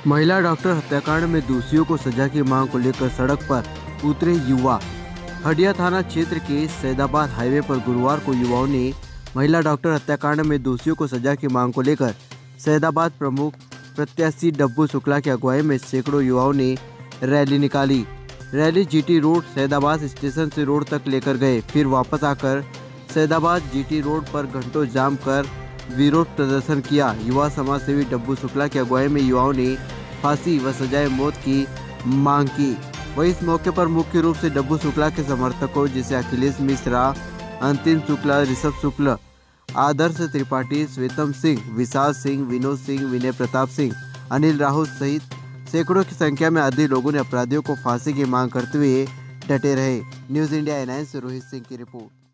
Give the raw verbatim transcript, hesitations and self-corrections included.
महिला डॉक्टर हत्याकांड में दोषियों को सजा की मांग को लेकर सड़क पर उतरे युवा। हडिया थाना क्षेत्र के सैदाबाद हाईवे पर गुरुवार को युवाओं ने महिला डॉक्टर हत्याकांड में दोषियों को सजा की मांग को लेकर सैदाबाद प्रमुख प्रत्याशी डब्बू शुक्ला की अगुवाई में सैकड़ों युवाओं ने रैली निकाली। Rally GT road Saidabad station से रोड तक लेकर गए, फिर वापस आकर सैदाबाद जीटी रोड पर घंटों जाम कर विरोध प्रदर्शन किया। युवा समाज सेवी डब्बू शुक्ला की अगुवाई में युवाओं ने फांसी व सजाए मौत की मांग की। वहीं इस मौके पर मुख्य रूप से डब्बू शुक्ला के समर्थकों जैसे अखिलेश मिश्रा, अंतिम शुक्ला, ऋषभ शुक्ल, आदर्श त्रिपाठी, श्वेतम सिंह, विशाल सिंह, विनोद सिंह, विनय प्रताप सिंह, अनिल राहुल सहित सैकड़ों की संख्या में आदि लोगों ने अपराधियों को फांसी की मांग करते हुए डटे रहे। न्यूज़ इंडिया ए नाइन से रोहित सिंह की रिपोर्ट।